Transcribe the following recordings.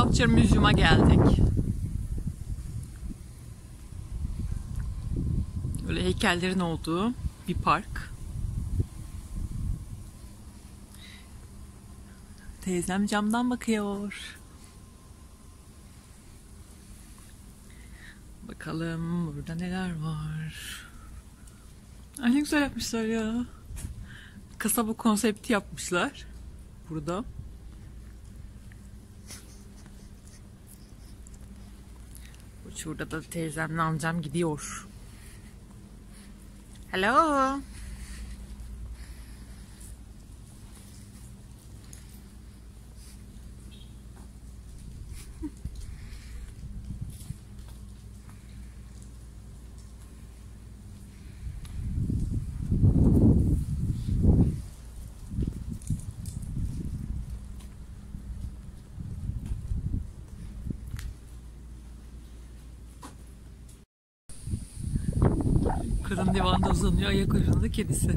Sculpture Museum'a geldik. Böyle heykellerin olduğu bir park. Teyzem camdan bakıyor. Bakalım burada neler var. Ay ne güzel yapmışlar ya. Kasaba konsepti yapmışlar burada. Şurada da teyzemle amcam gidiyor. Hello. Kadın divanda uzanıyor, ayak ucunda kedisi.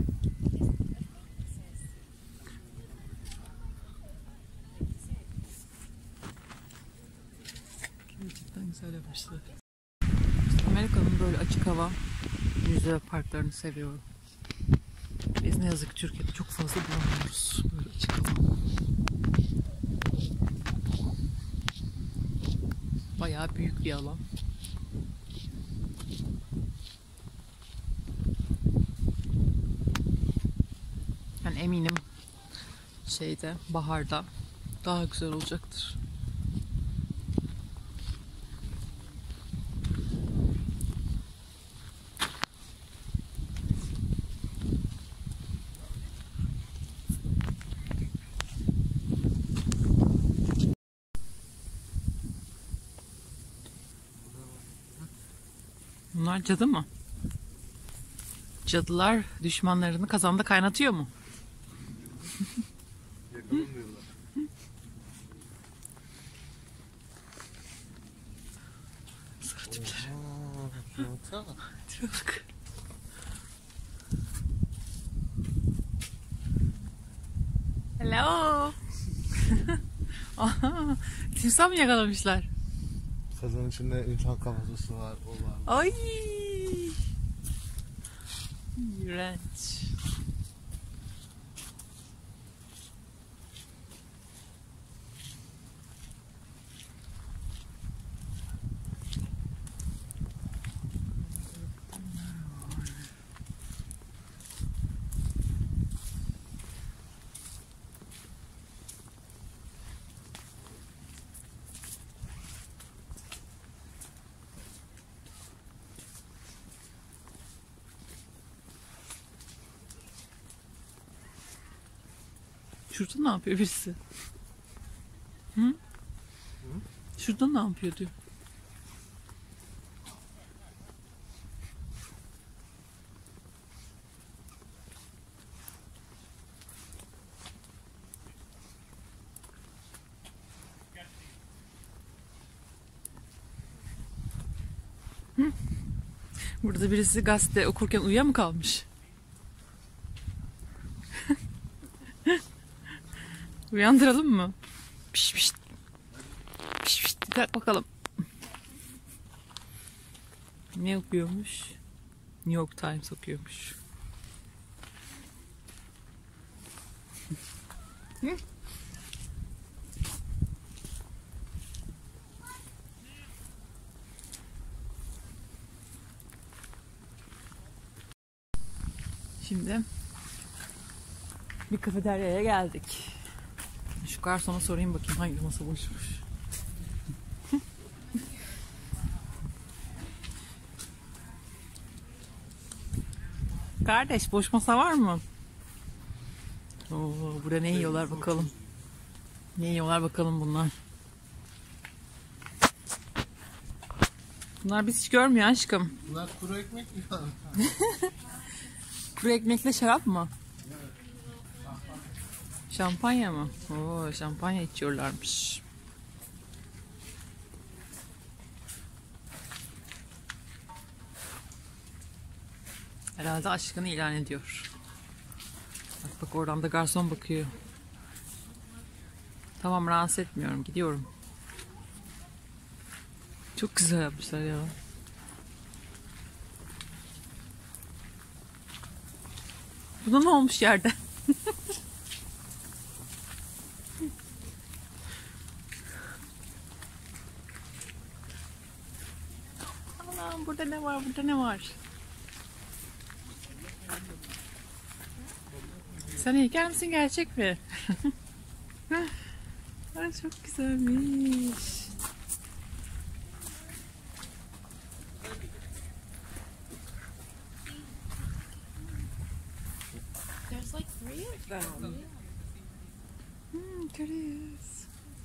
Gerçekten güzel yapmışlar. Amerika'nın böyle açık hava müze ve parklarını seviyorum. Biz ne yazık ki Türkiye'de çok fazla bulamıyoruz böyle açık hava. Bayağı büyük bir alan. Ben eminim baharda daha güzel olacaktır. Bunlar cadı mı? Cadılar düşmanlarını kazanda kaynatıyor mu? Sarı tipler. Bak. Hello. Aha, timsah mı yakalamışlar? Kazanın içinde insan kafası var, o var. Ay. İğrenç. Şurada ne yapıyor birisi? Hı? Şurada ne yapıyor diyor. Hı? Burada birisi gazete okurken uyuya mı kalmış? Uyandıralım mı? Piş piş. Piş piş. Kalk bakalım. Ne okuyormuş? New York Times okuyormuş. Şimdi bir kafeteryaya geldik. Şu garsona sorayım bakayım hangi masa boşmuş. Kardeş boş masa var mı? Oo, burada ne yiyorlar bakalım. Ne yiyorlar bakalım bunlar. Bunlar biz hiç görmüyor aşkım. Bunlar kuru ekmek mi? Kuru ekmekle şarap mı? Şampanya mı? Oo, şampanya içiyorlarmış. Herhalde aşkını ilan ediyor. Bak bak oradan da garson bakıyor. Tamam rahatsız etmiyorum. Gidiyorum. Çok güzel yapmışlar ya. Buna ne olmuş yerde? Anam, burada ne var? Burada ne var? Sen heykel misin, gerçek mi? Ay, çok güzelmiş. There's like 3 of them. Görüyoruz.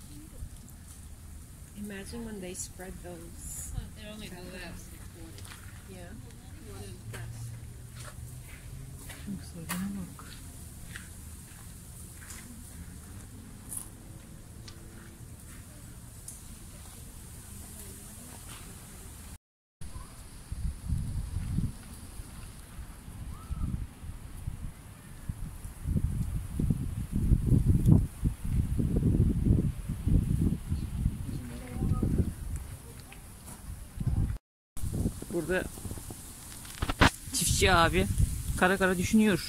Imagine when they spread those. They only do that. Yeah. Çok güzel, bana bak. Burada çiftçi abi kara kara düşünüyor.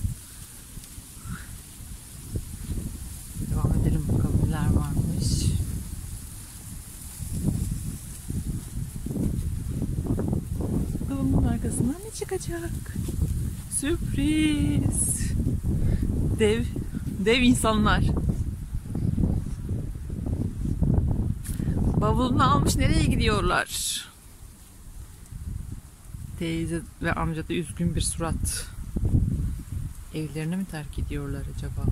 Devam edelim bakalım neler varmış. Bakalım bunun arkasından ne çıkacak? Sürpriz. Dev insanlar. Bavulunu almış, nereye gidiyorlar? Teyze ve amca da üzgün bir surat. Evlerini mi terk ediyorlar acaba?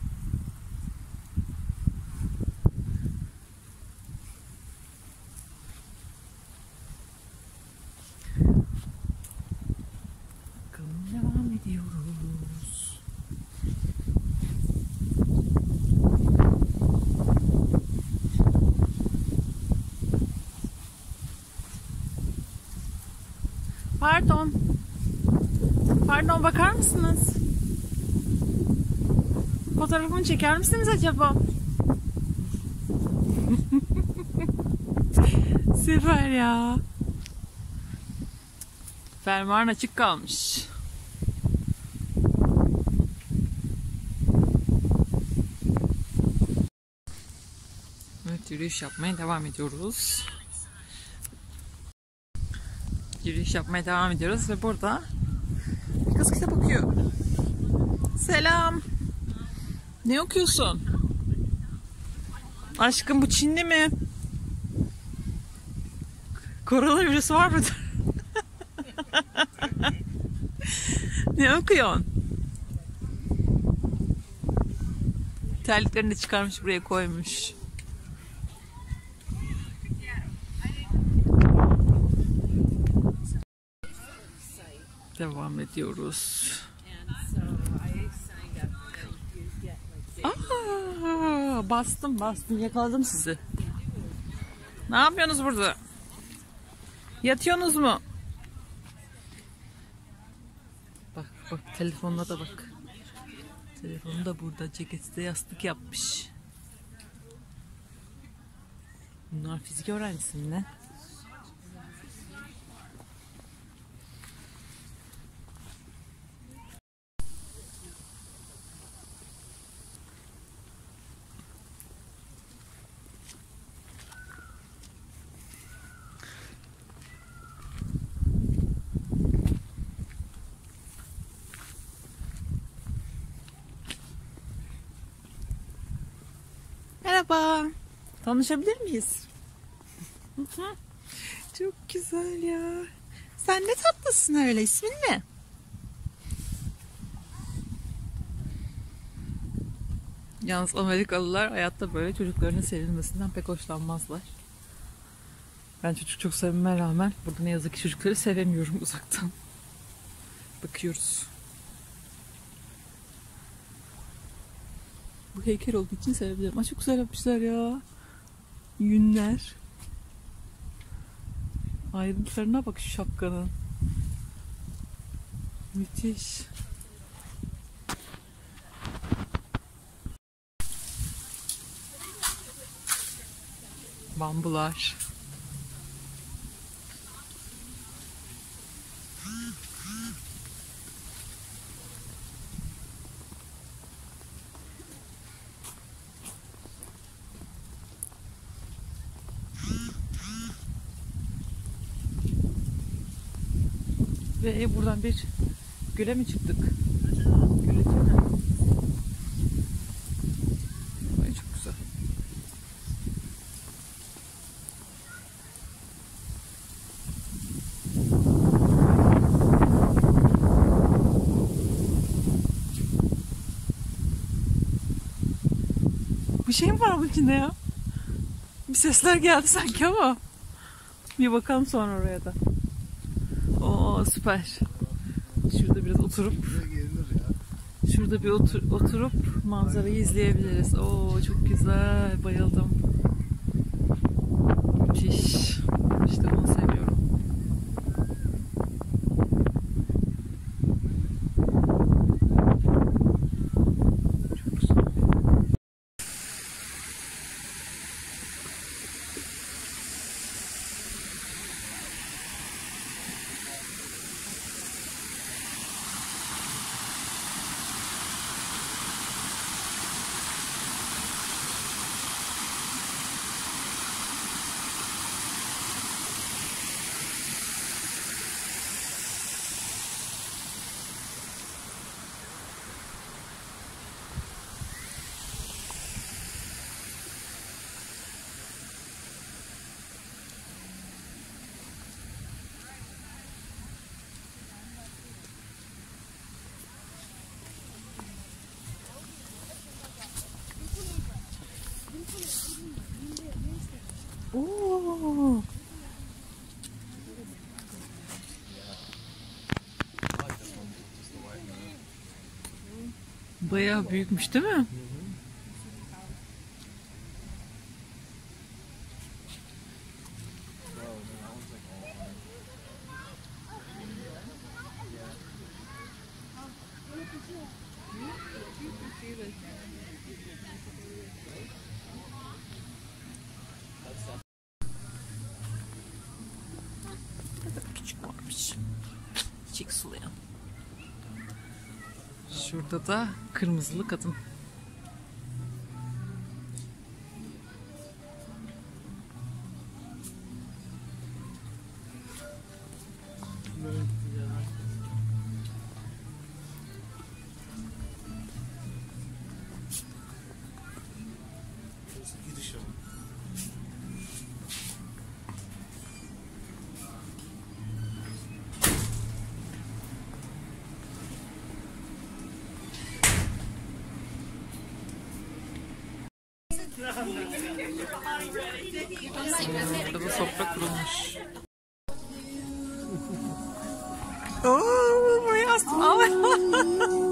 Bakalım, devam ediyoruz. Pardon. Pardon, bakar mısınız? Fotoğrafımı çeker misiniz acaba? Süper ya. Fermuarın açık kalmış. Evet, yürüyüş yapmaya devam ediyoruz. Yürüyüş yapmaya devam ediyoruz ve burada bir kız kitap okuyor. Selam. Ne okuyorsun? Aşkım, bu Çinli mi? Koronavirüs var mı? Ne okuyorsun? Terliklerini de çıkarmış, buraya koymuş. Devam ediyoruz. Aa, bastım yakaladım sizi. Ne yapıyorsunuz burada? Yatıyorsunuz mu? Bak telefonuna da bak. Telefonu da burada, ceketi de yastık yapmış. Bunlar fizik öğrencisi mi ne? Merhaba. Tanışabilir miyiz? Çok güzel ya. Sen ne tatlısın öyle. İsmin ne? Yalnız Amerikalılar hayatta böyle çocuklarının sevilmesinden pek hoşlanmazlar. Ben çocuk çok sevmeme rağmen burada ne yazık ki çocukları sevemiyorum uzaktan. Bakıyoruz. Bu heykel olduğu için sevebilirim. Ay, çok güzel yapmışlar ya. Yünler. Ayrıntılarına bak şu şapkanın. Müthiş. Bambular. Ve buradan bir göle mi çıktık? Göle değil mi? Ay çok güzel. Bir şey mi var bunun içinde ya? Bir sesler geldi sanki ama. Bir bakalım sonra oraya da. Oo süper. Şurada biraz oturup şurada bir oturup manzarayı izleyebiliriz. Oo çok güzel. Bayıldım. Müthiş. İşte onu seviyorum. Çok güzel. Oo. Bayağı büyükmüş değil mi? Küçük varmış. Çiğ sulayan. Şurada da kırmızılı kadın. Gidiş yolu. Burada da sofra kurulmuş. Oo, buraya astım.